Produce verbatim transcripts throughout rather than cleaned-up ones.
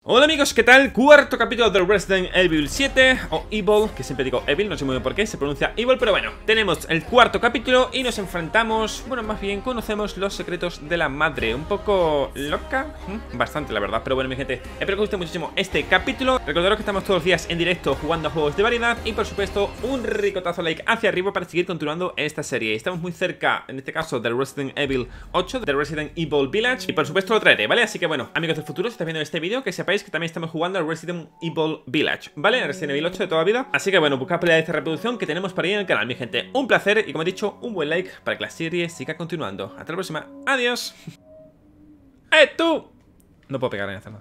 Hola amigos, ¿qué tal? Cuarto capítulo de Resident Evil siete, o Evil, que siempre digo Evil, no sé muy bien por qué, se pronuncia Evil, pero bueno, tenemos el cuarto capítulo y nos enfrentamos, bueno, más bien conocemos los secretos de la madre, un poco loca, bastante la verdad, pero bueno mi gente, espero que os guste muchísimo este capítulo. Recordaros que estamos todos los días en directo jugando a juegos de variedad y por supuesto un ricotazo like hacia arriba para seguir continuando esta serie. Estamos muy cerca, en este caso, del Resident Evil ocho, del Resident Evil Village, y por supuesto lo traeré, ¿vale? Así que bueno, amigos del futuro, si estáis viendo este vídeo, que sepáis que también estamos jugando al Resident Evil Village, ¿vale? El Resident Evil ocho de toda la vida. Así que bueno, buscad pelea de esta reproducción que tenemos para ir en el canal, mi gente. Un placer y como he dicho, un buen like para que la serie siga continuando. Hasta la próxima. Adiós. ¡Eh, tú! No puedo pegar ni hacer nada.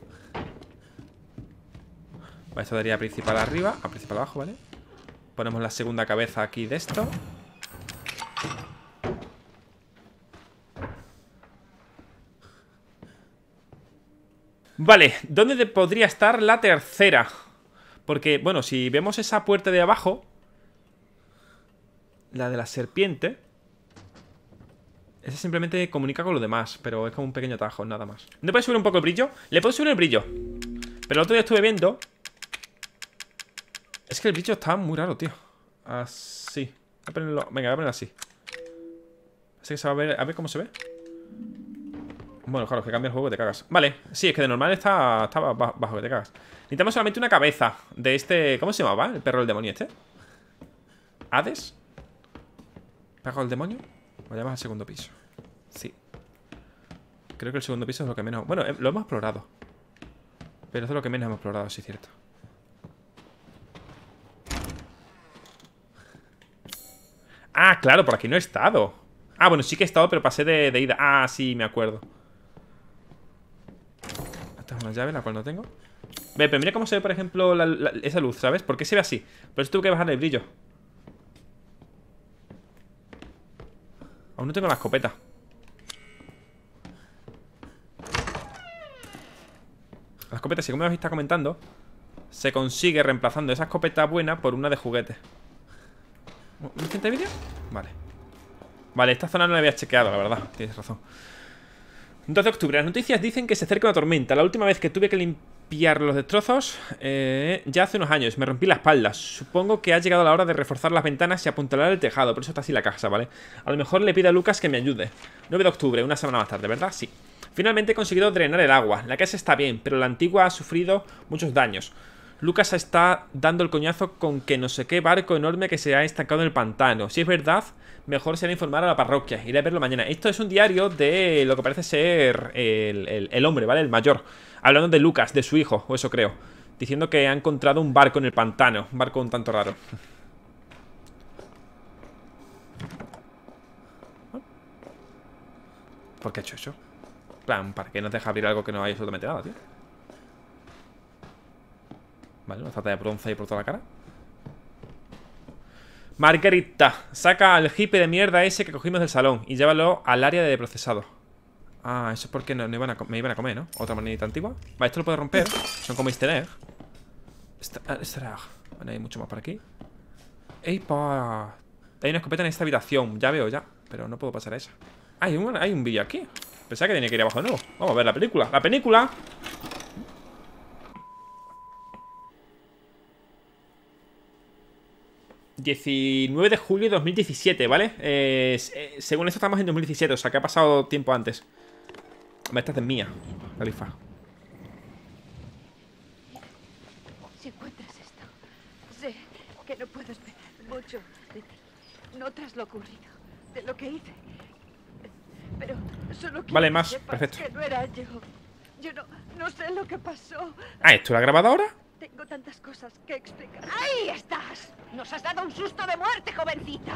Vale, esto daría principal arriba, a principal abajo, ¿vale? Ponemos la segunda cabeza aquí de esto. Vale, ¿dónde podría estar la tercera? Porque, bueno, si vemos esa puerta de abajo, la de la serpiente, esa simplemente comunica con lo demás, pero es como un pequeño atajo, nada más. ¿No puede subir un poco el brillo? Le puedo subir el brillo, pero el otro día estuve viendo. Es que el brillo está muy raro, tío. Así. Voy a ponerlo... Venga, voy a ponerlo así. Así que se va a ver... A ver cómo se ve. Bueno, claro, que cambia el juego que te cagas. Vale, sí, es que de normal está, está bajo que te cagas. Necesitamos solamente una cabeza de este... ¿Cómo se llamaba? El perro del demonio este. ¿Hades? ¿Perro del demonio? Vayamos al segundo piso. Sí. Creo que el segundo piso es lo que menos... Bueno, lo hemos explorado, pero eso es lo que menos hemos explorado, sí es cierto. Ah, claro, por aquí no he estado. Ah, bueno, sí que he estado, pero pasé de, de ida. Ah, sí, me acuerdo. Esta es una llave, la cual no tengo. Ve, pero mira cómo se ve, por ejemplo, la, la, esa luz, ¿sabes? ¿Por qué se ve así? Por eso tuve que bajarle el brillo. Aún no tengo la escopeta. La escopeta, si como me está comentando, se consigue reemplazando esa escopeta buena por una de juguete. ¿Un instante de vídeo? Vale. Vale, esta zona no la había chequeado, la verdad. Tienes razón. dos de octubre. Las noticias dicen que se acerca una tormenta. La última vez que tuve que limpiar los destrozos, eh, ya hace unos años. Me rompí la espalda. Supongo que ha llegado la hora de reforzar las ventanas y apuntalar el tejado. Por eso está así la casa, ¿vale? A lo mejor le pido a Lucas que me ayude. nueve de octubre, una semana más tarde, ¿verdad? Sí. Finalmente he conseguido drenar el agua. La casa está bien, pero la antigua ha sufrido muchos daños. Lucas está dando el coñazo con que no sé qué barco enorme que se ha estancado en el pantano. Si es verdad, mejor será informar a la parroquia. Iré a verlo mañana. Esto es un diario de lo que parece ser el, el, el hombre, ¿vale? El mayor. Hablando de Lucas, de su hijo, o eso creo. Diciendo que ha encontrado un barco en el pantano. Un barco un tanto raro. ¿Por qué ha hecho eso? Plan, ¿para qué nos deja abrir algo que no hay absolutamente nada, tío? Vale, una falta de bronce ahí por toda la cara. Margarita, saca al hippie de mierda ese que cogimos del salón y llévalo al área de procesado. Ah, eso es porque no, no iban a, me iban a comer, ¿no? Otra manita antigua. Vale, esto lo puedo romper. Son como easter egg. Easter egg. Bueno, hay mucho más por aquí. ¡Ey, pa! Hay una escopeta en esta habitación. Ya veo, ya. Pero no puedo pasar a esa. Ah, hay un, hay un vídeo aquí. Pensaba que tenía que ir abajo de nuevo. Vamos a ver la película. ¡La película! diecinueve de julio de dos mil diecisiete, ¿vale? Eh, eh, según esto estamos en dos mil diecisiete, o sea que ha pasado tiempo antes. Esta es mía, Califa. Si encuentras esto, sé que no puedo esperar mucho de ti. No tras lo ocurrido, de lo que hice. Pero solo quiero vale, más, que sepas perfecto. Que no era yo. Yo no, no sé lo que pasó. Ah, ¿esto lo ha grabado ahora? Tengo tantas cosas que explicar. ¡Ahí estás! ¡Nos has dado un susto de muerte, jovencita!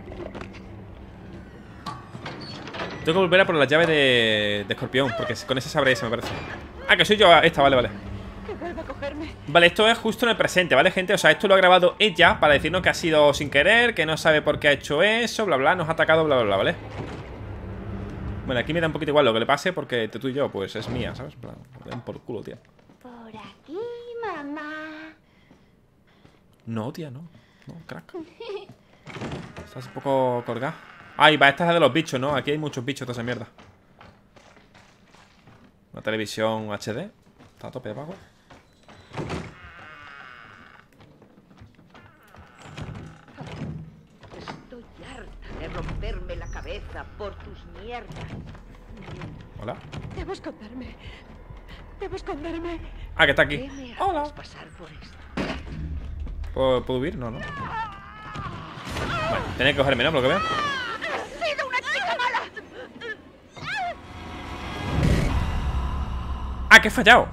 Tengo que volver a por la llave de, de escorpión, porque con esa sabré esa, me parece. Ah, que soy yo esta, vale, vale. Que vuelva a cogerme. Vale, esto es justo en el presente, ¿vale, gente? O sea, esto lo ha grabado ella para decirnos que ha sido sin querer, que no sabe por qué ha hecho eso, bla, bla, nos ha atacado, bla, bla, bla, ¿vale? Bueno, aquí me da un poquito igual lo que le pase, porque tú y yo, pues es mía, ¿sabes? Me dan por culo, tía. Por aquí, mamá. No, tía, no. No, crack. Estás un poco colgada. Ay, va, esta es la de los bichos, ¿no? Aquí hay muchos bichos, toda esa mierda. Una televisión H D. Está a tope de pago. Estoy harta de romperme la cabeza por tus mierdas. Hola. Debo esconderme. Debo esconderme. Ah, que está aquí. ¿Qué me haces Hola. pasar por esto? ¿Puedo, ¿puedo huir? No, no. Vale, tenía que cogerme, ¿no? Por lo que veo. ¡He sido una chica mala! Ah, que he fallado.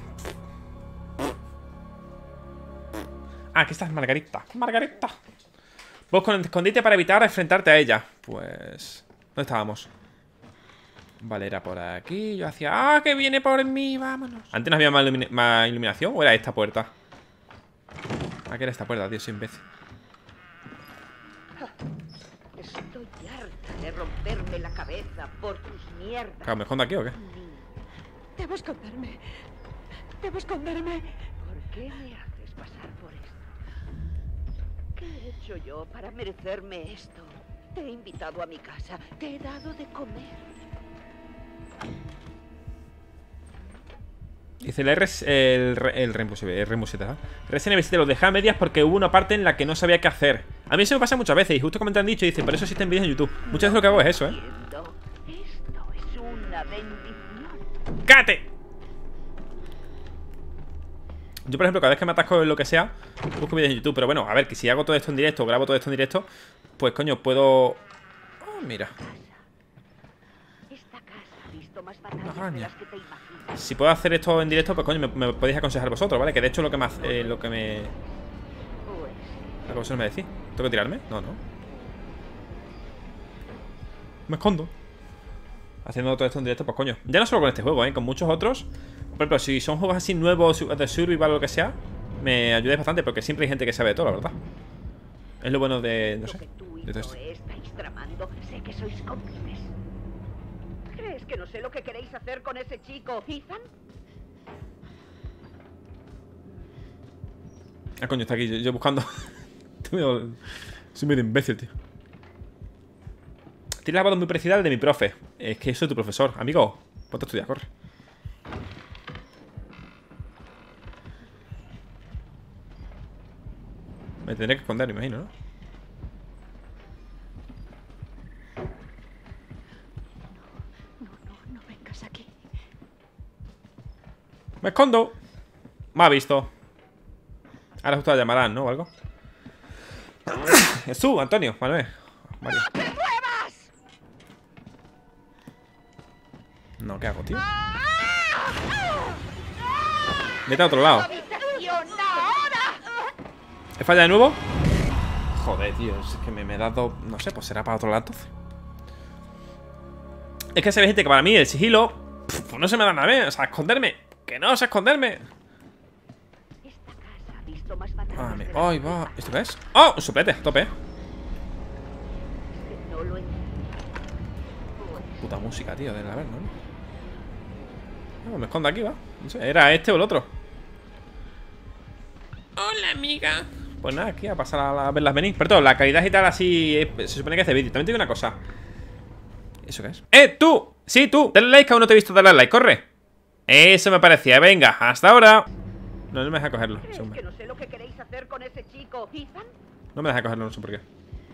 Ah, aquí estás, Margarita. Margarita. Vos con el escondite para evitar enfrentarte a ella. Pues... ¿dónde estábamos? Vale, era por aquí. Yo hacía... ¡ah, que viene por mí! Vámonos. ¿Antes no había más, ilumina más iluminación? ¿O era esta puerta? Ah, que era esta puerta, tío, soy imbécil. Estoy harta de romperme la cabeza por tus mierdas. Claro, ¿me escondo aquí o qué? Debo esconderme. Debo esconderme. ¿Por qué me haces pasar por esto? ¿Qué he hecho yo para merecerme esto? Te he invitado a mi casa. Te he dado de comer. Dice el R... El, el Rainbow siete, el Rainbow siete, ¿eh? Resident Evil siete lo dejé a medias porque hubo una parte en la que no sabía qué hacer. A mí eso me pasa muchas veces y justo como te han dicho, dice, por eso existen vídeos en YouTube. Muchas veces lo que hago es eso, ¿eh? Esto es una bendición. ¡Cállate! Yo, por ejemplo, cada vez que me atasco en lo que sea, busco vídeos en YouTube. Pero bueno, a ver, que si hago todo esto en directo, grabo todo esto en directo, pues coño, puedo... oh, mira. Esta casa ha visto más batallas Una araña. de las que te imaginas. Si puedo hacer esto en directo, pues coño, me, me podéis aconsejar vosotros, ¿vale? Que de hecho lo que me hace, eh, lo que me... Pues lo que vosotros me decís. ¿Tengo que tirarme? No, no. Me escondo. Haciendo todo esto en directo, pues coño. Ya no solo con este juego, ¿eh? Con muchos otros. Por ejemplo, si son juegos así nuevos de survival o lo que sea, me ayudáis bastante porque siempre hay gente que sabe de todo, la verdad. Es lo bueno de... no sé. lo que tú y De todo yo esto. estáis tramando, sé que sois cómplices. ¿Crees que no sé lo que queréis hacer con ese chico, Ethan? Ah, coño, está aquí, yo, yo buscando. Soy medio imbécil, tío. Tienes la voz muy parecida al de mi profe. Es que soy tu profesor. Amigo, ponte a estudiar, corre. Me tendré que esconder, me imagino, ¿no? No, no, no vengas aquí. ¡Me escondo! Me ha visto. Ahora justo la llamarán, ¿no? O algo. Jesús, Antonio, Manuel, Mario. ¡No te muevas! No, ¿qué hago, tío? Vete a otro lado. ¡Habitación ahora! ¿He fallado de nuevo? Joder, tío, es que me, me he dado... no sé, pues será para otro lado entonces. Es que se ve gente que para mí el sigilo pf, no se me da nada bien, o sea, esconderme. Que no sé esconderme. Esta casa ha visto más batallas Ah, me... de las ¡ay, que va! te ¿Esto qué es? ¡Oh! Un soplete, a tope. imaginas. Que no lo entiendo. Pues Puta música, tío, de la ver, ¿no? No, me escondo aquí, va. No sé, ¿era este o el otro? Hola, amiga. Pues nada, aquí a pasar a, a verlas venir. Perdón, la calidad y tal así eh, se supone que hace vídeo. También te digo una cosa. ¿Eso qué es? ¡Eh, tú! Sí, tú. Dale like, aún no te he visto darle like. ¡Corre! Eso me parecía. Venga, hasta ahora. No, no me deja cogerlo. ¿crees Hombre. que no sé lo que queréis hacer con ese chico, Ethan? No me deja cogerlo, no sé por qué.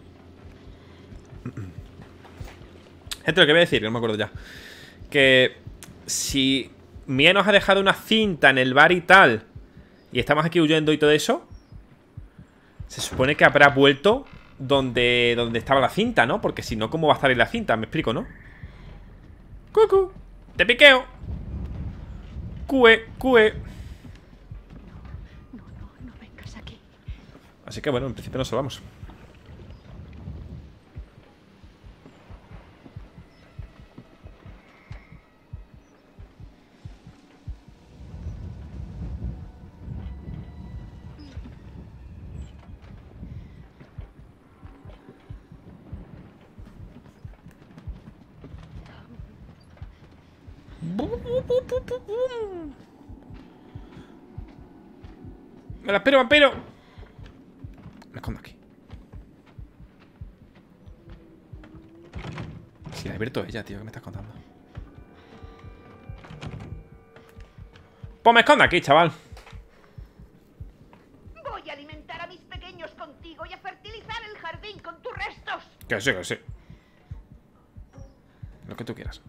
Gente, lo que voy a decir, no me acuerdo ya. Que si Mía nos ha dejado una cinta en el bar y tal, y estamos aquí huyendo y todo eso, se supone que habrá vuelto donde, donde estaba la cinta, ¿no? Porque si no, ¿cómo va a estar ahí la cinta? Me explico, ¿no? Cucu, te piqueo. Cue, cue. No, no, no vengas aquí. Así que bueno, en principio nos salvamos. Me la espero, vampiro. Me escondo aquí. Si la he abierto ella, tío, ¿qué me estás contando? Pues me escondo aquí, chaval. Voy a alimentar a mis pequeños contigo y a fertilizar el jardín con tus restos. Que sí, que sí. Lo que tú quieras.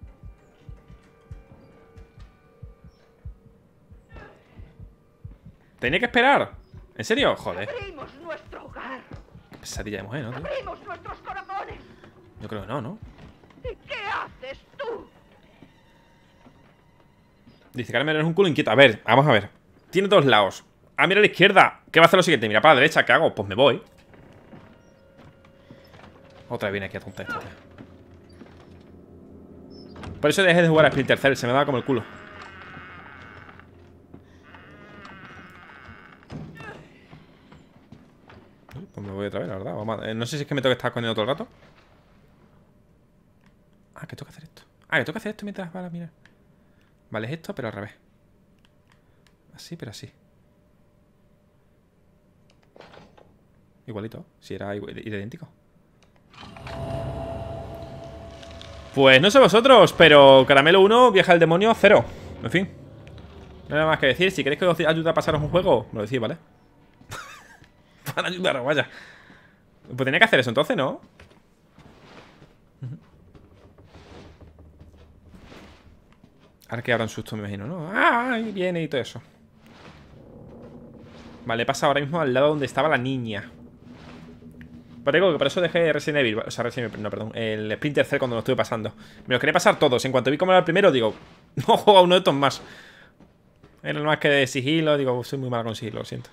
Tenía que esperar. ¿En serio? Joder. Abrimos nuestro hogar. Qué pesadilla de mujer, ¿no, tío? Abrimos nuestros corazones. Yo creo que no, ¿no? ¿Y qué haces tú? Dice Carmen, eres un culo inquieto. A ver, vamos a ver. Tiene dos lados. Ah, mira a la izquierda. ¿Qué va a hacer lo siguiente? Mira para la derecha. ¿Qué hago? Pues me voy. Otra vez viene aquí a tonta esta, tío. Por eso dejé de jugar a Splinter Cell. Se me daba como el culo. Pues me voy otra vez, la verdad. Vamos a... No sé si es que me tengo que estar escondiendo todo el rato. Ah, que tengo que hacer esto. Ah, que tengo que hacer esto mientras va a mirar. Vale, es esto, pero al revés. Así, pero así. Igualito. Si era igual, idéntico. Pues no sé vosotros, pero Caramelo uno, Viaja al Demonio cero. En fin. No hay nada más que decir. Si queréis que os ayude a pasaros un juego, me lo decís, ¿vale? Para ayudaros, vaya. Pues tenía que hacer eso entonces, ¿no? Ahora que habrán susto, me imagino, ¿no? ¡Ah! Ahí viene y todo eso. Vale, he pasado ahora mismo al lado donde estaba la niña. Pero digo que por eso dejé Resident Evil. O sea, Resident Evil, no, perdón. El Splinter Cell cuando lo estuve pasando. Me lo quería pasar todos. En cuanto vi cómo era el primero, digo, no juego a uno de estos más. Era más que de sigilo. Digo, soy muy malo con sigilo, lo siento.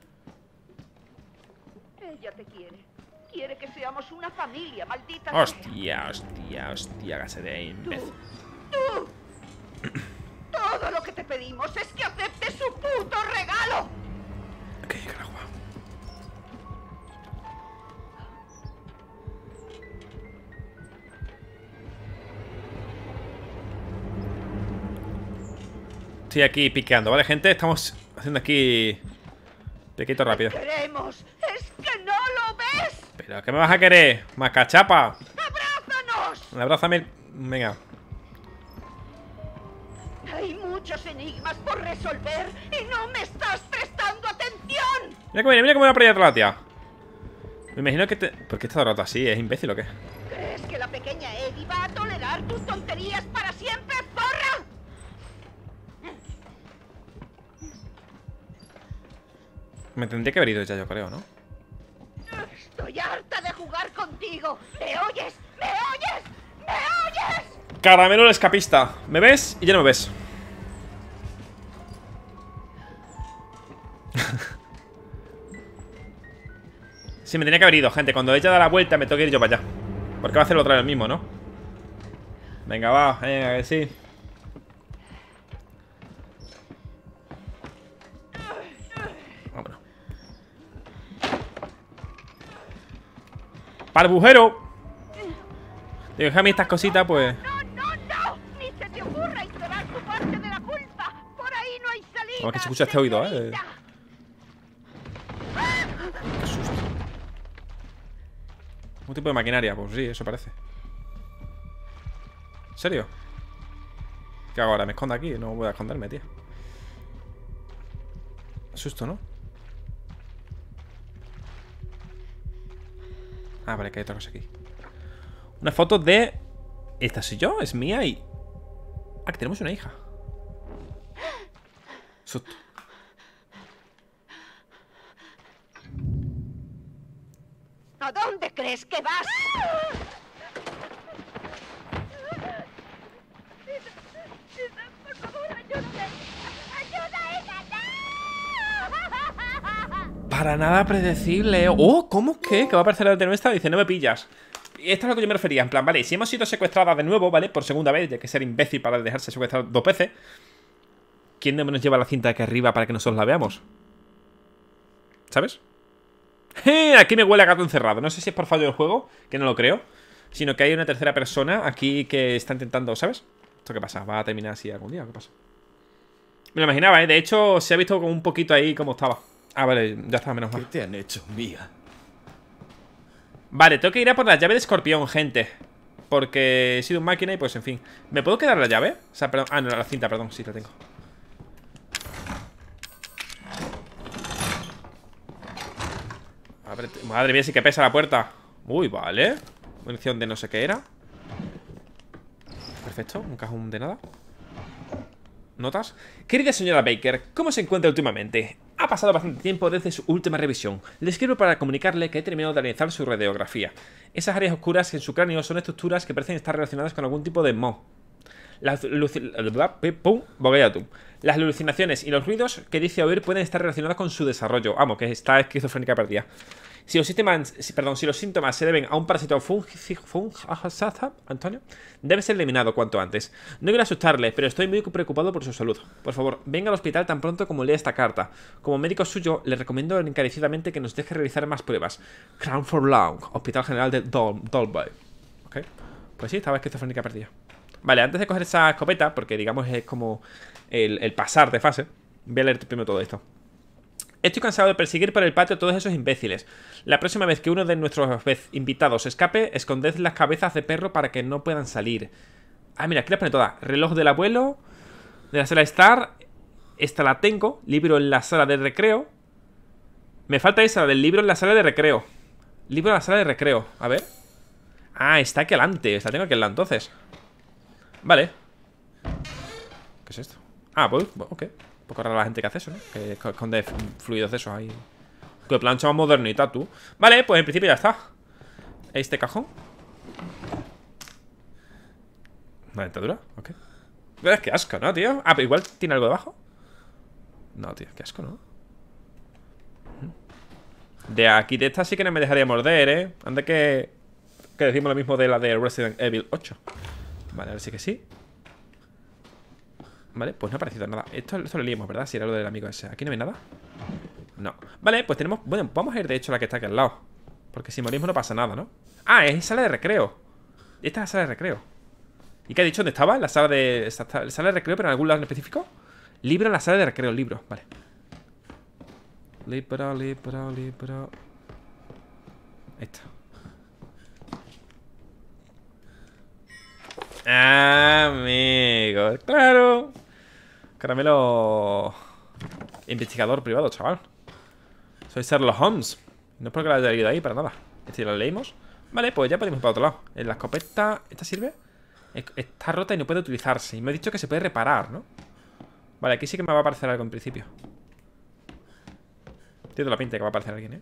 Ella te quiere. Quiere que seamos una familia, maldita. Hostia, hostia, hostia, que se de imbécil. ¡Tú! Todo lo que te pedimos es que aceptes su puto regalo. Ok, carajo. Estoy aquí piqueando, ¿vale, gente? Estamos haciendo aquí piquito rápido. Queremos. Es que no lo ves. ¿Pero qué me vas a querer? ¡Macachapa! ¡Abrázanos! Abrázame. Venga. Hay muchos enigmas por resolver y no me estás prestando atención. Mira cómo viene, mira cómo viene a por allá la tía. Me imagino que te... ¿Por qué está roto así? ¿Es imbécil o qué? ¿Crees que la pequeña Eddie va a tolerar tus tonterías para siempre, zorra? Me tendría que haber ido ya, yo creo, ¿no? Estoy harta de jugar contigo. ¿Me oyes? ¿Me oyes? ¿Me oyes? Caramelo el escapista. ¿Me ves? Y ya no me ves. Sí, me tenía que haber ido, gente. Cuando ella da la vuelta me tengo que ir yo para allá. Porque va a hacerlo otra vez el mismo, ¿no? Venga, va, venga, que sí. Vámonos. ¡Para el bujero! Digo, déjame estas cositas, pues. No, no, no. Ni se te ocurra ignorar tu parte de la culpa. Por ahí no hay salida. Vamos, que se escucha este oído, ¿eh? señorita. Qué susto. Un tipo de maquinaria, pues sí, eso parece. ¿En serio? ¿Qué hago ahora? ¿Me escondo aquí? No voy a esconderme, tío. Susto, ¿no? Ah, vale, que hay otra cosa aquí. Una foto de... ¿Esta soy yo? ¿Es mía? Y... Ah, que tenemos una hija. Susto. ¿A dónde crees que vas? Por favor, ayúdame. ¡Ayuda, hija! ¡No! Para nada predecible. Oh, ¿cómo que? Que va a aparecer la de nuestra. Dice, no me pillas. Y esto es a lo que yo me refería. En plan, vale, si hemos sido secuestradas de nuevo, ¿vale? Por segunda vez, ya que ser imbécil para dejarse secuestrar dos veces. ¿Quién demonios lleva la cinta de aquí arriba para que nosotros la veamos? ¿Sabes? ¡Eh! Aquí me huele a gato encerrado. No sé si es por fallo del juego, que no lo creo, sino que hay una tercera persona aquí que está intentando, ¿sabes? ¿Esto qué pasa? ¿Va a terminar así algún día o qué pasa? Me lo imaginaba, ¿eh? De hecho, se ha visto como un poquito ahí como estaba. Ah, vale, ya estaba menos mal. ¿Qué te han hecho, mía? Vale, tengo que ir a por la llave de escorpión, gente. Porque he sido un máquina y pues, en fin. ¿Me puedo quedar la llave? O sea, perdón. Ah, no, la cinta, perdón, sí la tengo. ver, madre mía, sí que pesa la puerta. Uy, vale. Munición de no sé qué era. Perfecto, un cajón de nada. ¿Notas? Querida señora Baker, ¿cómo se encuentra últimamente? Ha pasado bastante tiempo desde su última revisión. Le escribo para comunicarle que he terminado de analizar su radiografía. Esas áreas oscuras en su cráneo son estructuras que parecen estar relacionadas con algún tipo de moho. Las, Las alucinaciones y los ruidos que dice oír pueden estar relacionados con su desarrollo. Vamos, que está esquizofrénica perdida. Si los, síntomas, si, perdón, si los síntomas se deben a un parásito fung, fung, Antonio, debe ser eliminado cuanto antes. No quiero asustarle, pero estoy muy preocupado por su salud. Por favor, venga al hospital tan pronto como lea esta carta. Como médico suyo, le recomiendo encarecidamente que nos deje realizar más pruebas. Crown for Long, Hospital General de Dol Dolby. Ok, pues sí, estaba esquizofrénica perdida. Vale, antes de coger esa escopeta, porque digamos es como el, el pasar de fase, voy a leer primero todo esto. Estoy cansado de perseguir por el patio a todos esos imbéciles. La próxima vez que uno de nuestros invitados escape, esconded las cabezas de perro para que no puedan salir. Ah, mira, aquí las pone todas. Reloj del abuelo, de la sala Star. Esta la tengo. Libro en la sala de recreo. Me falta esa, del libro en la sala de recreo. Libro en la sala de recreo. A ver. Ah, está aquí adelante. Esta tengo aquí al lado entonces. Vale. ¿Qué es esto? Ah, pues, ok. Un poco rara la gente que hace eso, ¿no? Que esconde fluidos de esos ahí. Que plancha más modernita, tú. Vale, pues en principio ya está. Este cajón. Una dentadura, ok. Pero es que asco, ¿no, tío? Ah, pero igual tiene algo debajo. No, tío, qué asco, ¿no? De aquí de esta sí que no me dejaría morder, ¿eh? Anda que... Que decimos lo mismo de la de Resident Evil ocho. Vale, ahora sí que sí. Vale, pues no ha aparecido nada. Esto, esto lo leímos, ¿verdad? Si era lo del amigo ese. ¿Aquí no hay nada? No. Vale, pues tenemos... Bueno, vamos a ir de hecho a la que está aquí al lado. Porque si morimos no pasa nada, ¿no? Ah, es sala de recreo. Esta es la sala de recreo. ¿Y qué ha dicho? ¿Dónde estaba? La sala de... La sala de recreo, pero en algún lado en específico. Libro en la sala de recreo, libro. Vale. Libro, libro, libro. Ahí está. Amigo, claro. Caramelo. Investigador privado, chaval. Soy Sherlock Holmes. No es porque la haya leído ahí para nada. Este lo leímos. Vale, pues ya podemos ir para otro lado. En la escopeta, ¿esta sirve? Está rota y no puede utilizarse. Y me ha dicho que se puede reparar, ¿no? Vale, aquí sí que me va a aparecer algo en principio. Tiene la pinta de que va a aparecer alguien, ¿eh?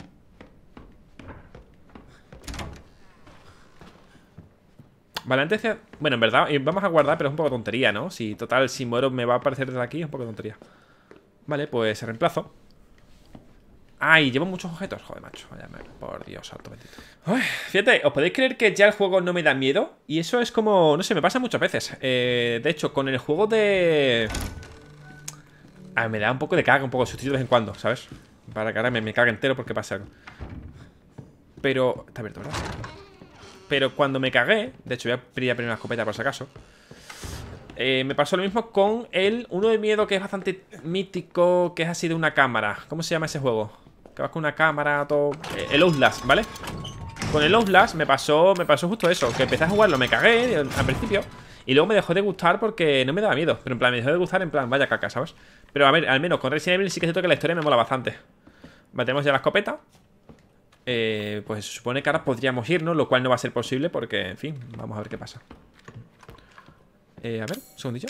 Vale, antes de... Bueno, en verdad, vamos a guardar, pero es un poco tontería, ¿no? Si, total, si muero me va a aparecer desde aquí, es un poco tontería. Vale, pues se reemplazo. Ay, llevo muchos objetos. Joder, macho, vaya, por Dios, alto bendito. Uy, fíjate, ¿os podéis creer que ya el juego no me da miedo? Y eso es como... No sé, me pasa muchas veces. eh, De hecho, con el juego de... Ah, me da un poco de caga, un poco de sustituto de vez en cuando, ¿sabes? Para que ahora me, me cague entero porque pasa algo. Pero... Está abierto, ¿verdad? Pero cuando me cagué, de hecho voy a pedir primero una escopeta por si acaso, eh, me pasó lo mismo con el uno de miedo que es bastante mítico, que es así de una cámara. ¿Cómo se llama ese juego? Que vas con una cámara, todo... Eh, el Outlast, ¿vale? Con el Outlast me pasó, me pasó justo eso, que empecé a jugarlo, me cagué al principio y luego me dejó de gustar porque no me daba miedo. Pero en plan, me dejó de gustar en plan, vaya caca, ¿sabes? Pero a ver, al menos con Resident Evil sí que es cierto que la historia me mola bastante. Vale, tenemos ya la escopeta. Eh, pues se supone que ahora podríamos irnos, lo cual no va a ser posible porque, en fin, vamos a ver qué pasa. Eh, a ver, un segundillo.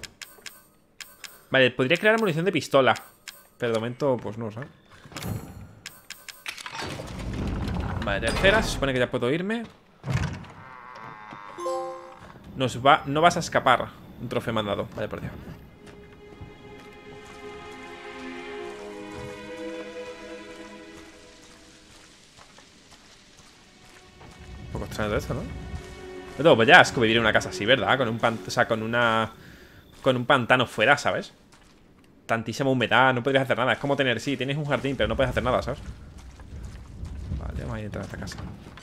Vale, podría crear munición de pistola, pero de momento, pues no, ¿sabes? Vale, tercera, se supone que ya puedo irme. Nos va, no vas a escapar. Un trofeo mandado, vale, por Dios. Un poco extraño todo esto, ¿no? No tengo pues ya asco vivir en una casa así, ¿verdad? Con un pan, o sea, con una... Con un pantano fuera, ¿sabes? Tantísima humedad, no podrías hacer nada. Es como tener, sí, tienes un jardín, pero no puedes hacer nada, ¿sabes? Vale, vamos a ir a entrar a esta casa.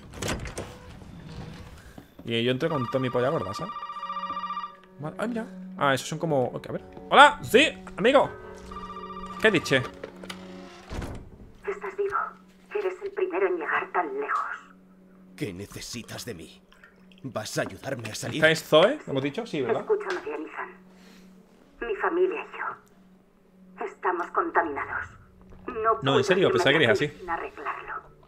Y yo entro con toda mi polla gorda, ¿sabes? Vale, ah, mira. Ah, esos son como... Okay, a ver. ¡Hola! ¡Sí! ¡Amigo! ¿Qué dices? Estás vivo. Eres el primero en llegar tan lejos. ¿Qué necesitas de mí? ¿Vas a ayudarme a salir? ¿Esta es Zoe? ¿Hemos dicho? Sí, ¿verdad? Escúchame bien, Ethan. Mi familia y yo estamos contaminados. No, No, en serio, pensaba que eres así. Sin arreglarlo.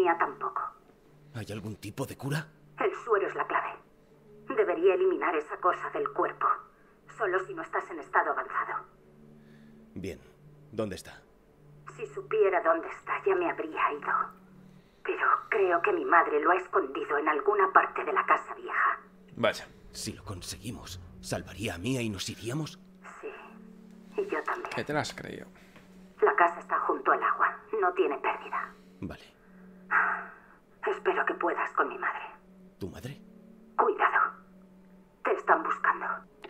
mía tampoco. ¿Hay algún tipo de cura? El suero es la clave. Debería eliminar esa cosa del cuerpo. Solo si no estás en estado avanzado. Bien. ¿Dónde está? Si supiera dónde está, ya me habría ido. Pero creo que mi madre lo ha escondido en alguna parte de la casa vieja. Vaya. Si lo conseguimos, ¿salvaría a Mia y nos iríamos? Sí. Y yo también. ¿Qué te la has creído? La casa está junto al agua. No tiene pérdida. Vale. Espero que puedas con mi madre. ¿Tu madre? Cuidado. Te están buscando.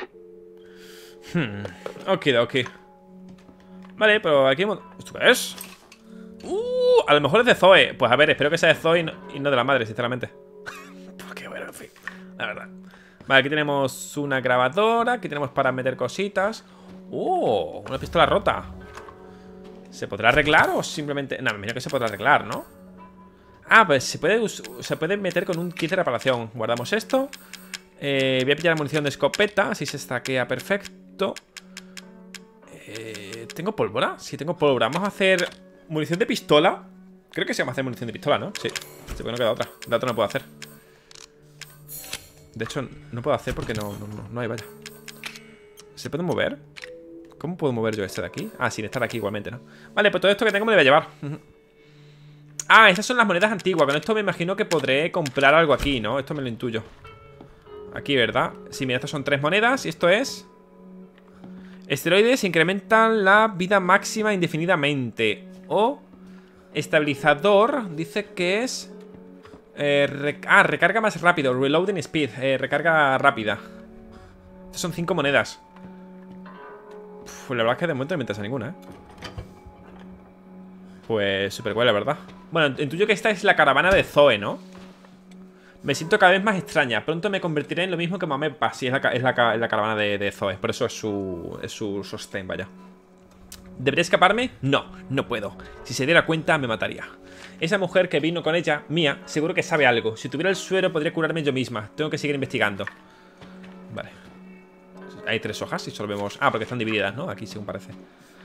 Hmm. Okidoki. Vale, pero aquí hemos... ¿Esto qué es? Uh, a lo mejor es de Zoe. Pues a ver, espero que sea de Zoe y no, y no de la madre, sinceramente. Porque bueno, en fin, la verdad. Vale, aquí tenemos una grabadora. Aquí tenemos para meter cositas. Uh, una pistola rota. ¿Se podrá arreglar o simplemente...? No, me imagino que se podrá arreglar, ¿no? Ah, pues se puede, se puede meter con un kit de reparación. Guardamos esto. eh, Voy a pillar munición de escopeta. Así se estaquea perfecto. eh, ¿Tengo pólvora? Sí, tengo pólvora. Vamos a hacer munición de pistola. Creo que se llama hacer munición de pistola, ¿no? Sí, sí, porque no queda otra. La otra no puedo hacer. De hecho, no puedo hacer porque no, no, no, no hay, vaya. ¿Se puede mover? ¿Cómo puedo mover yo este de aquí? Ah, sin estar aquí igualmente, ¿no? Vale, pues todo esto que tengo me lo voy a llevar. Ah, esas son las monedas antiguas. Con esto me imagino que podré comprar algo aquí, ¿no? Esto me lo intuyo. Aquí, ¿verdad? Sí, mira, estas son tres monedas. Y esto es... Esteroides incrementan la vida máxima indefinidamente. O... Estabilizador. Dice que es... Eh, rec ah, recarga más rápido. Reloading speed. Eh, recarga rápida. Estas son cinco monedas. Uf, la verdad es que de momento no me interesa ninguna, ¿eh? Pues súper guay, la verdad. Bueno, intuyo que esta es la caravana de Zoe, ¿no? Me siento cada vez más extraña. Pronto me convertiré en lo mismo que Mamepa. Sí, es la, es la, es la caravana de, de Zoe. Por eso es su, es su sostén, vaya. ¿Debería escaparme? No, no puedo. Si se diera cuenta, me mataría. Esa mujer que vino con ella, Mia, seguro que sabe algo. Si tuviera el suero, podría curarme yo misma. Tengo que seguir investigando. Vale. Hay tres hojas y solo vemos... Ah, porque están divididas, ¿no? Aquí, según parece.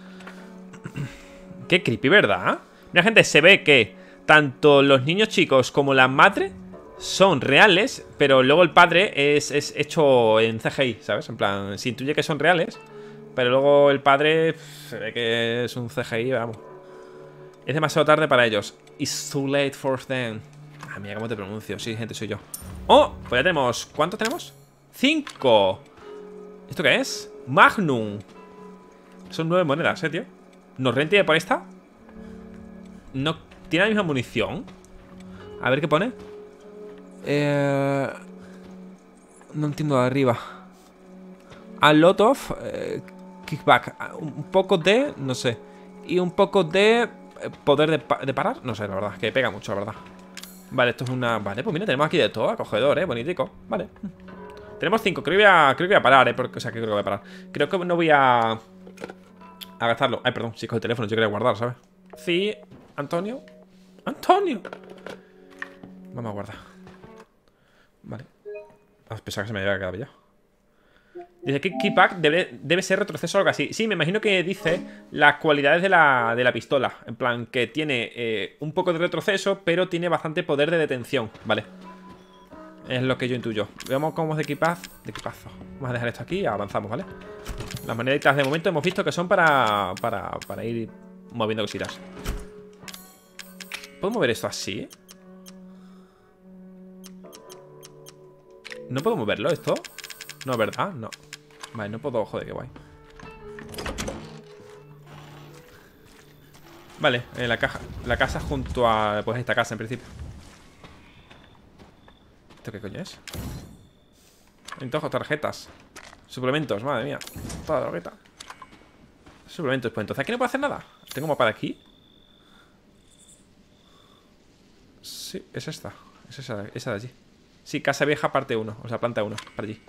Qué creepy, ¿verdad? Mira, gente, se ve que tanto los niños chicos como la madre son reales, pero luego el padre es, es hecho en C G I, ¿sabes? En plan, se intuye que son reales, pero luego el padre pff, se ve que es un C G I, vamos. Es demasiado tarde para ellos. It's too late for them. Ah, mira cómo te pronuncio. Sí, gente, soy yo. Oh, pues ya tenemos... ¿Cuántos tenemos? Cinco. ¿Esto qué es? Magnum. Son nueve monedas, ¿eh, tío? ¿Nos rente por esta? No, ¿tiene la misma munición? A ver qué pone. Eh, no entiendo de arriba. A lot of eh, kickback. Un poco de, no sé. Y un poco de eh, poder de, pa de parar. No sé, la verdad, que pega mucho, la verdad. Vale, esto es una... Vale, pues mira, tenemos aquí de todo. Acogedor, eh, bonitico. Vale. Tenemos cinco, creo que voy a, creo que voy a parar, eh porque, o sea, que creo que voy a parar. Creo que no voy a... A gastarlo. Ay, perdón, si cojo el teléfono, yo quería guardar, ¿sabes? Sí, Antonio. Antonio. Vamos a guardar. Vale. Ah, pensaba que se me había quedado ya. Dice que Keepback debe, debe ser retroceso o algo así. Sí, me imagino que dice las cualidades de la, de la pistola. En plan, que tiene eh, un poco de retroceso, pero tiene bastante poder de detención. Vale. Es lo que yo intuyo. Veamos cómo es de equipaz. De equipazo. Vamos a dejar esto aquí y avanzamos, ¿vale? Las moneditas de momento hemos visto que son para, para, para ir moviendo cositas. ¿Puedo mover esto así? ¿No puedo moverlo esto? No, ¿verdad? No. Vale, no puedo... Joder, qué guay. Vale, en la caja. La casa junto a... Pues esta casa, en principio. ¿Esto qué coño es? Entonces, tarjetas. Suplementos, madre mía. Toda drogueta. Suplementos, pues entonces aquí no puedo hacer nada. ¿Tengo mapa de aquí? Sí, es esta. Es esa, esa de allí. Sí, casa vieja parte uno. O sea, planta uno, para allí.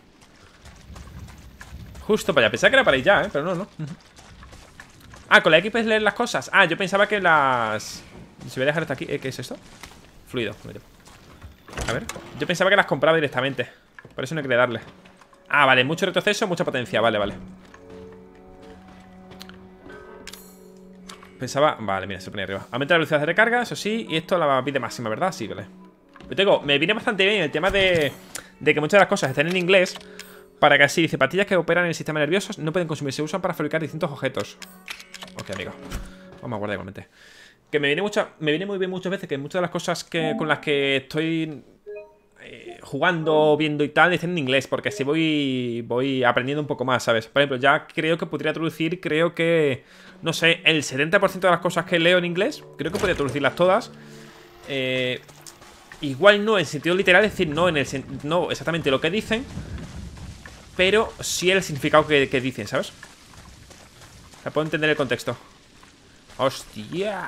Justo para allá. Pensaba que era para allá, ¿eh? Pero no, no. Ah, con la X puedes leer las cosas. Ah, yo pensaba que las... Si voy a dejar esto aquí, ¿eh? ¿Qué es esto? Fluido. A ver. Yo pensaba que las compraba directamente. Por eso no quería darle. Ah, vale. Mucho retroceso, mucha potencia. Vale, vale. Pensaba... Vale, mira, se pone arriba. Aumenta la velocidad de recarga, eso sí. Y esto la pide máxima, ¿verdad? Sí, vale. Yo tengo... Me viene bastante bien el tema de... De que muchas de las cosas estén en inglés. Para que así, dice, pastillas que operan en el sistema nervioso no pueden consumirse, se usan para fabricar distintos objetos. Ok, amigo. Vamos a guardar igualmente. Que me viene mucha, me viene muy bien muchas veces que muchas de las cosas que, con las que estoy eh, jugando, viendo y tal, estén en inglés, porque así voy, voy aprendiendo un poco más, ¿sabes? Por ejemplo, ya creo que podría traducir, creo que, no sé, el setenta por ciento de las cosas que leo en inglés, creo que podría traducirlas todas. Eh, igual no en sentido literal, es decir, no, en el, no exactamente lo que dicen, pero sí el significado que, que dicen, ¿sabes? O sea, puedo entender el contexto. ¡Hostia!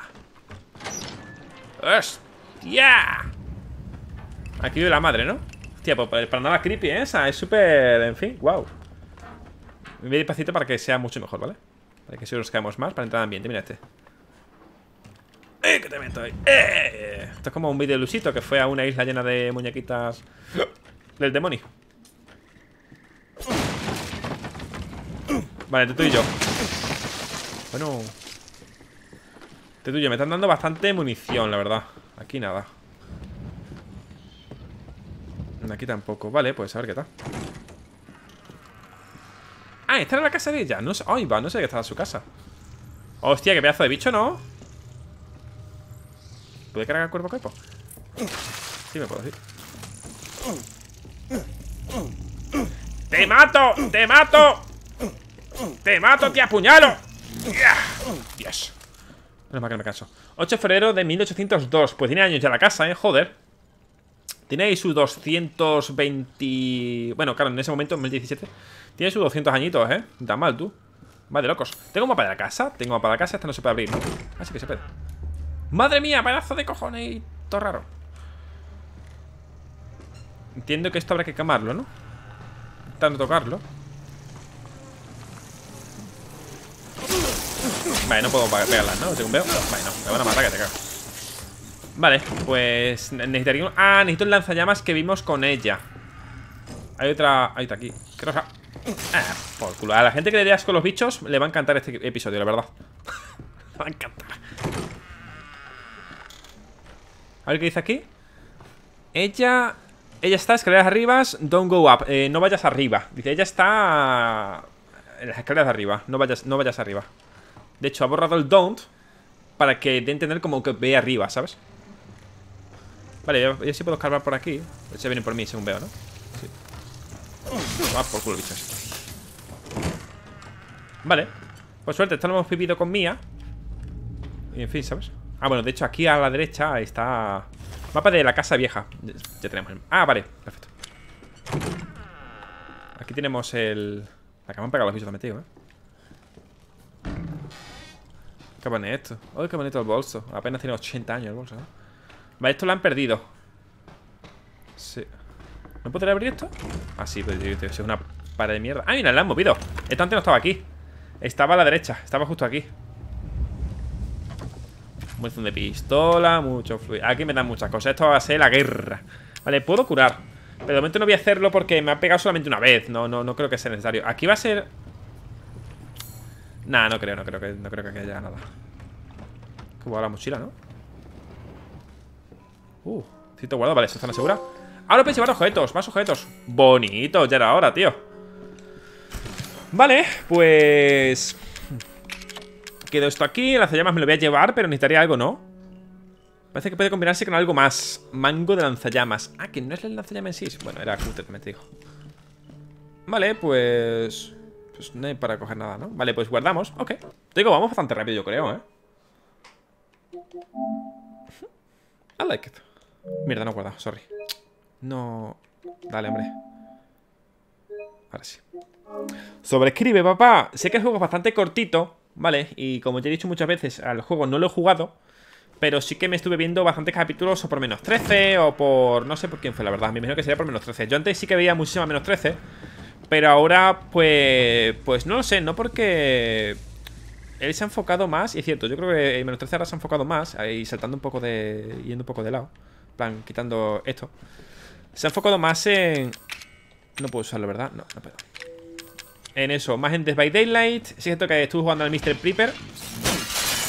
¡Hostia! Aquí vive la madre, ¿no? Hostia, pues para nada creepy, ¿eh? Esa es súper... En fin, wow. Me voy despacito para que sea mucho mejor, ¿vale? Para que si nos caemos más, para entrar en ambiente. Mira este. ¡Eh! ¡Que te meto ahí! ¡Eh! Esto es como un vídeo de Lusito que fue a una isla llena de muñequitas del demonio. Vale, entre tú y yo. Bueno... Este tuyo, me están dando bastante munición, la verdad. Aquí nada. Aquí tampoco. Vale, pues a ver qué tal. Ah, esta era la casa de ella. No sé. Ay, va, no sé que estaba en su casa. Hostia, qué pedazo de bicho, ¿no? ¿Puede cargar cuerpo a cuerpo? Sí, me puedo decir. ¡Te mato! ¡Te mato! ¡Te mato! ¡Te apuñalo! Dios. Menos mal que no me canso. ocho de febrero de mil ochocientos dos. Pues tiene años ya la casa, eh, joder. Tiene ahí sus doscientos veinte... Bueno, claro, en ese momento, en mil diecisiete. Tiene sus doscientos añitos, eh. No tan mal, tú. Va de locos. ¿Tengo un mapa de la casa? Tengo un mapa de la casa. Esta no se puede abrir, ¿no? Ah, sí que se puede. ¡Madre mía! Pedazo de cojones y todo raro. Entiendo que esto habrá que quemarlo, ¿no? Intentando tocarlo. Vale, no puedo pegarlas, ¿no? Según veo. Vale, no, me van a matar que te cago. Vale, pues necesitaría un... Ah, necesito el lanzallamas que vimos con ella. Hay otra... Ahí está, aquí. ¿Qué rosa? Ah, por culo. A la gente que le dé asco los bichos le va a encantar este episodio, la verdad. Le va a encantar. A ver qué dice aquí. Ella... Ella está, escaleras arriba. Don't go up. Eh, no vayas arriba. Dice, ella está... En las escaleras de arriba. No vayas, no vayas arriba. De hecho, ha borrado el don't para que dé a entender como que ve arriba, ¿sabes? Vale, yo, yo sí puedo escarbar por aquí. Se vienen por mí, según veo, ¿no? Sí. Va por culo, bichos. Vale. Por suerte, esto lo hemos vivido con Mía. Y en fin, ¿sabes? Ah, bueno, de hecho, aquí a la derecha está... Mapa de la casa vieja. Ya tenemos el... Ah, vale, perfecto. Aquí tenemos el... La que me han pegado los bichos también, tío, ¿eh? Qué bonito. Uy, qué bonito el bolso. Apenas tiene ochenta años el bolso, ¿eh? Vale, esto lo han perdido. Sí. ¿No podré abrir esto? Ah, sí, pero tío, tío, es una pared de mierda. Ah, mira, la han movido. Esto antes no estaba aquí. Estaba a la derecha, estaba justo aquí. Munición de pistola, mucho fluido. Aquí me dan muchas cosas. Esto va a ser la guerra. Vale, puedo curar. Pero de momento no voy a hacerlo porque me ha pegado solamente una vez. No, no, no creo que sea necesario. Aquí va a ser... Nah, no creo, no creo que, no creo que haya nada. Que va la mochila, ¿no? Uh, cito guardado, vale, ¿eso está segura? Ahora puedes llevar objetos, más objetos. Bonito, ya era hora, tío. Vale, pues... Quedo esto aquí, el lanzallamas me lo voy a llevar, pero necesitaría algo, ¿no? Parece que puede combinarse con algo más. Mango de lanzallamas. Ah, que no es el lanzallamas en sí. Bueno, era cúter, me te digo. Vale, pues... Pues no hay para coger nada, ¿no? Vale, pues guardamos, ok. Te digo, vamos bastante rápido, yo creo, ¿eh? I like it. Mierda, no guarda, sorry. No... Dale, hombre. Ahora sí. Sobrescribe, papá. Sé que el juego es bastante cortito, ¿vale? Y como ya he dicho muchas veces, al juego no lo he jugado, pero sí que me estuve viendo bastantes capítulos o por menos trece o por... No sé por quién fue, la verdad. Me imagino que sería por menos trece. Yo antes sí que veía muchísima menos trece, pero ahora, pues... Pues no lo sé, no porque... Él se ha enfocado más, y es cierto, yo creo que menos trece ahora se ha enfocado más, ahí saltando un poco de... Yendo un poco de lado. En plan, quitando esto. Se ha enfocado más en... No puedo usarlo, ¿verdad? No, no puedo. En eso, más en Dead by Daylight. Es cierto que estuve jugando al mister Prepper.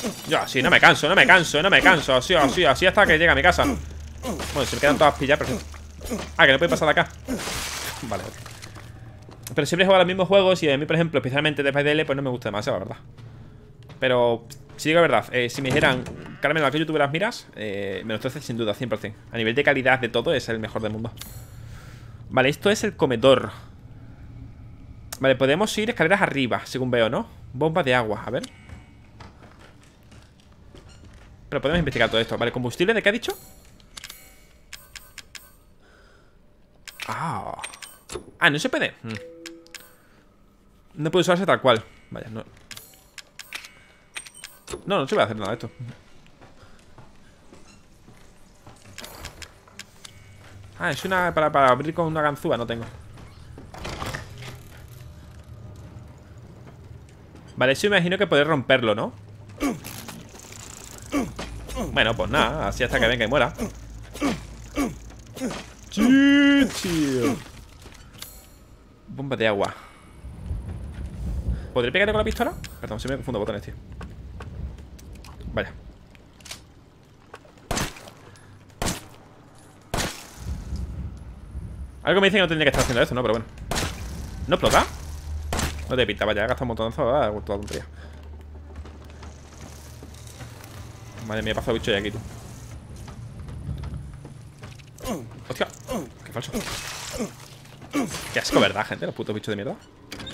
Yo así, no me canso, no me canso, no me canso. Así, así, así hasta que llegue a mi casa. Bueno, se me quedan todas pilladas, perfecto. Ah, que no puede pasar de acá. Vale, ok. Pero siempre juego a los mismos juegos. Y a mí, por ejemplo, especialmente de P D L, pues no me gusta demasiado, la verdad. Pero, si digo la verdad, eh, si me dijeran, Carmen, ¿a qué youtuber las miras? Eh, me lo estoy sin duda, cien por cien. A nivel de calidad de todo, es el mejor del mundo. Vale, esto es el comedor. Vale, podemos ir escaleras arriba, según veo, ¿no? Bomba de agua, a ver. Pero podemos investigar todo esto. Vale, ¿combustible de qué ha dicho? Ah, ah, no se puede. hmm. No puede usarse tal cual. Vaya, no. No, no se puede hacer nada de esto. Ah, es una para, para abrir con una ganzúa. No tengo. Vale, eso imagino que poder romperlo, ¿no? Bueno, pues nada, así hasta que venga y muera. Chichi. Bomba de agua. ¿Podré pegarle con la pistola? Perdón, se me confundo botones, tío. Vaya. Algo me dice que no tendría que estar haciendo esto, ¿no? Pero bueno. ¿No explota? No te pinta, vaya, gasta un montonazo. Ah, toda tontería. Madre mía, paso bicho ya aquí, tú. Hostia, qué falso. Qué asco, ¿verdad, gente? Los putos bichos de mierda.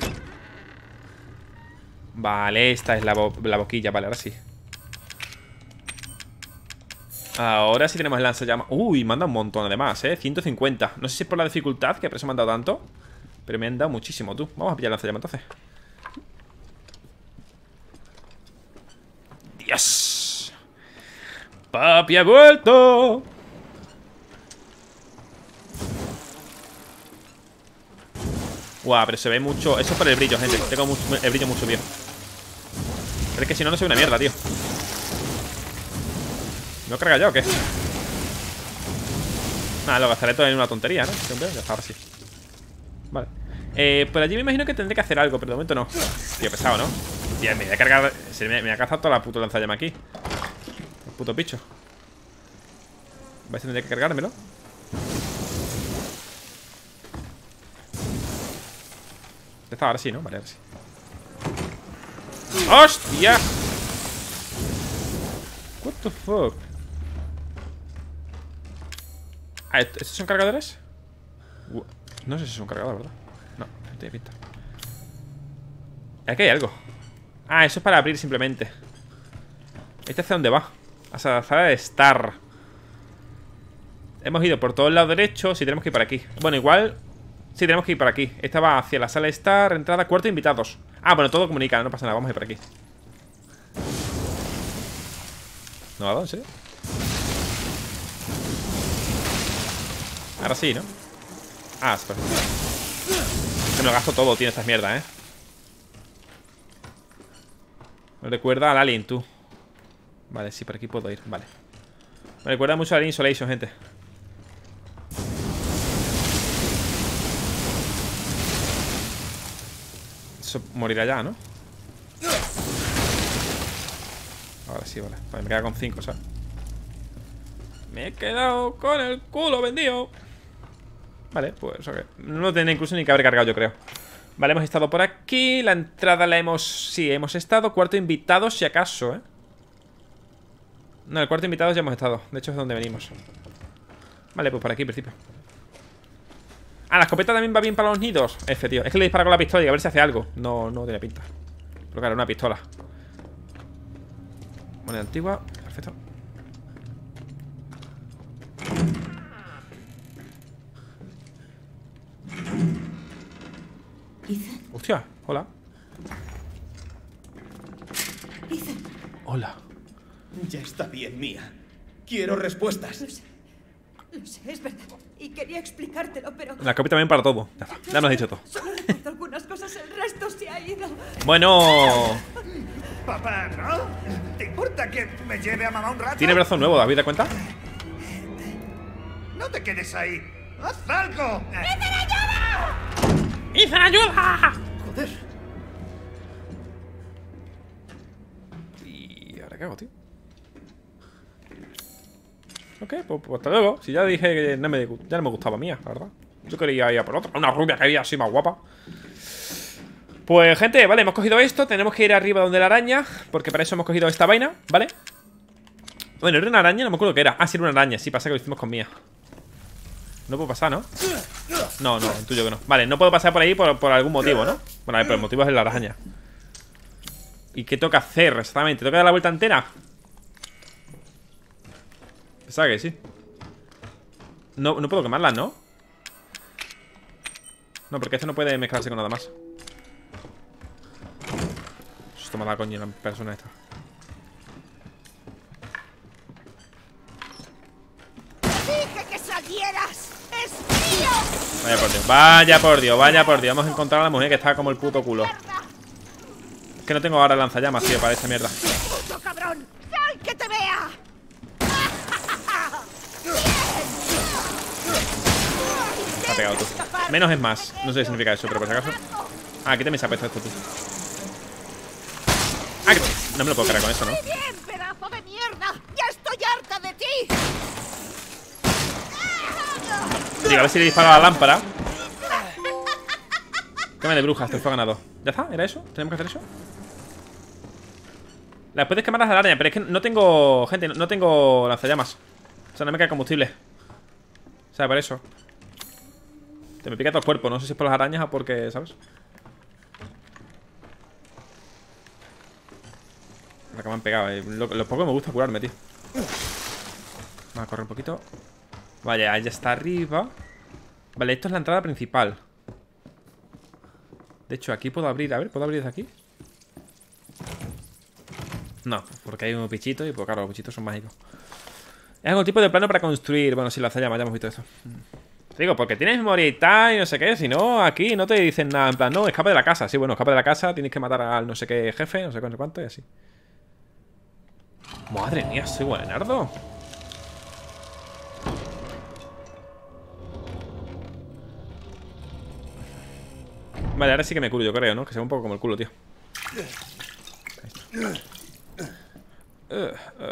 Vale, esta es la, bo la boquilla, vale, ahora sí. Ahora sí tenemos el lanzallamas. Uy, manda un montón además, eh, ciento cincuenta. No sé si es por la dificultad, que por eso me han dado tanto. Pero me han dado muchísimo, tú. Vamos a pillar el lanzallamas entonces. ¡Dios! ¡Papi ha vuelto! Guau, pero se ve mucho. Eso es por el brillo, gente. Tengo mucho, el brillo mucho, tío. Pero es que si no, no se ve una mierda, tío. ¿Me lo carga ya o qué? Nada, lo gastaré todo en una tontería, ¿no? Siempre, ya está, ahora sí. Vale. Eh, por allí me imagino que tendré que hacer algo, pero de momento no. Tío, pesado, ¿no? Tío, me voy a cargar. Se me, me ha cazado toda la puta lanzallamas aquí. El puto picho. ¿Vais a tener que cargármelo? Ya está, ahora sí, ¿no? Vale, ahora sí. ¡Hostia! What the fuck. Ah, ¿estos son cargadores? No sé si son cargadores, ¿verdad? No, no tiene pinta. Aquí hay algo. Ah, eso es para abrir simplemente. ¿Este hacia dónde va? Hacia la sala de estar. Hemos ido por todo el lado derecho. Si tenemos que ir por aquí. Bueno, igual. Sí, tenemos que ir por aquí. Esta va hacia la sala de estar. Entrada, cuarto, invitados. Ah, bueno, todo comunica, no pasa nada. Vamos a ir por aquí. ¿No va a dar, en serio? Ahora sí, ¿no? Ah, espera. Se me lo gasto todo, tiene estas mierdas, ¿eh? Me recuerda al Alien, tú. Vale, sí, por aquí puedo ir, vale. Me recuerda mucho al Alien Isolation, gente. Eso morirá ya, ¿no? Ahora sí, vale. Vale, me queda con cinco, ¿sabes? Me he quedado con el culo vendido. Vale, pues ok. No tiene incluso ni que haber cargado, yo creo. Vale, hemos estado por aquí. La entrada la hemos... Sí, hemos estado. Cuarto invitado, si acaso, ¿eh? No, el cuarto invitado ya hemos estado. De hecho es donde venimos. Vale, pues por aquí, en principio. Ah, la escopeta también va bien para los nidos. F, tío. Es que le dispara con la pistola y a ver si hace algo. No, no tiene pinta. Pero claro, una pistola. Moneda antigua. Perfecto. Ethan. Hostia, hola. Ethan. Hola. Ya está bien, Mía. Quiero respuestas. Lo sé. Lo sé, es verdad. Y quería explicártelo, pero... La escopeta también para todo. Ya está. Ya nos has dicho todo. Solo recuerdo algunas cosas, el resto se ha ido. Bueno. Papá, ¿no? ¿Te importa que me lleve a mamá un rato? Tiene brazo nuevo, David, ¿te cuenta? No te quedes ahí. ¡Haz algo! ¡Ethan, ayuda! Joder. Y ahora ¿Qué hago, tío? Ok, pues, pues hasta luego. Si ya dije que no me, ya no me gustaba mía, la verdad. Yo quería ir a por otra. Una rubia que había así más guapa. Pues, gente, vale, hemos cogido esto. Tenemos que ir arriba donde la araña, porque para eso hemos cogido esta vaina, ¿vale? Bueno, ¿era una araña? No me acuerdo qué era. Ah, sí, era una araña. Sí, pasa que lo hicimos con mía. No puedo pasar, ¿no? No, no, intuyo que no. Vale, no puedo pasar por ahí por, por algún motivo, ¿no? Bueno, a ver, pero el motivo es la araña. ¿Y qué toca hacer exactamente? ¿Toca dar la vuelta entera? Pensaba que sí. No, no puedo quemarlas, ¿no? No, porque esto no puede mezclarse con nada más. Esto me da coño la persona esta. ¡Dije que salieras! ¡Es mío! Vaya por Dios, vaya por Dios, vaya por Dios. Hemos encontrado a la mujer que está como el puto culo. Es que no tengo ahora lanzallamas, tío, para esta mierda. ¡Puto cabrón! ¡Sal que te vea! Te ha pegado tú. Menos es más. No sé qué significa eso, pero por si acaso. Ah, aquí también se ha puesto esto, tú. Ah, que... No me lo puedo cargar con eso, ¿no? ¡Muy bien, pedazo de mierda! ¡Ya estoy harta de ti! Digo, a ver si le disparo a la lámpara. Quema de brujas, te fue ganado. ¿Ya está? ¿Era eso? ¿Tenemos que hacer eso? Las puedes quemar las arañas, pero es que no tengo... Gente, no tengo lanzallamas. O sea, no me queda combustible. O sea, por eso. Te me pica todo el cuerpo, no sé si es por las arañas o porque, ¿sabes? La que me han pegado, eh. Lo, lo poco que me gusta curarme, tío. Vamos a correr un poquito. Vale, ahí está arriba. Vale, esto es la entrada principal. De hecho, aquí puedo abrir. A ver, ¿puedo abrir desde aquí? No, porque hay un bichito y pues claro, los bichitos son mágicos. Es algún tipo de plano para construir. Bueno, si lanzallamas, ya hemos visto eso. Te digo, porque tienes memoria y tal y no sé qué. Si no, aquí no te dicen nada. En plan, no, escapa de la casa. Sí, bueno, escapa de la casa. Tienes que matar al no sé qué jefe, no sé cuánto, cuánto y así. Madre mía, soy buenardo. Vale, ahora sí que me curo, yo creo, ¿no? Que se ve un poco como el culo, tío. uh, uh.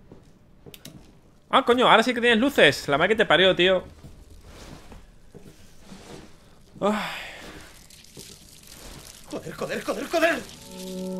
Ah, coño, ahora sí que tienes luces. La madre que te parió, tío. Ay. Joder, joder, joder, joder.